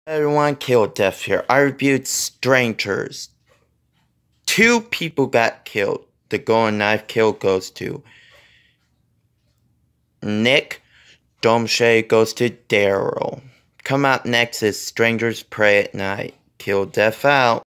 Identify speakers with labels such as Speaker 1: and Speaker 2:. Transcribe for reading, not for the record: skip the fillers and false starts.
Speaker 1: Everyone killed Death here. I reviewed Strangers. 2 people got killed. The golden knife kill goes to Nick. Domshay goes to Daryl. Come out next is Strangers Pray at Night. Kill Death out.